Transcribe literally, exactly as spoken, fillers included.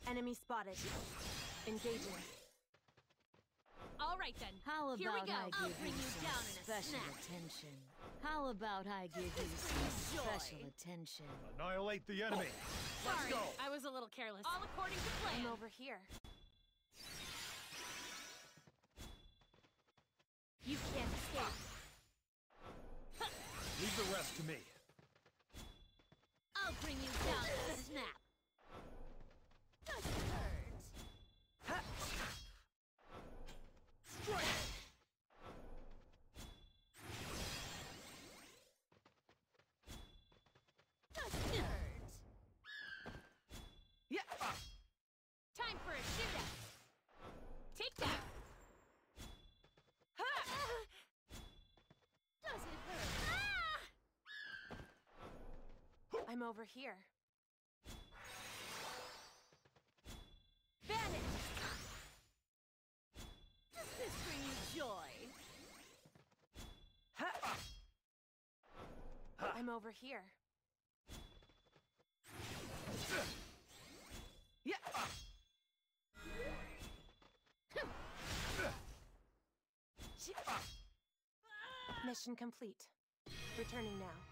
Enemy spotted. Engaging. All right then. How about Here we go. I I'll give bring you you some down in a special snap. attention? How about I give you some Joy. special attention? Annihilate the enemy. Let's Sorry, go. I was a little careless. All according to plan. I'm over here. You can't escape. Leave the rest to me. I'll bring you down in a snap. Does it hurt? Strike. Does it hurt? Yeah. Time for a shootout. Take that. Does it hurt? Ah! I'm over here. Vanish! Does this bring you joy? I'm over here. Yeah. Mission complete. Returning now.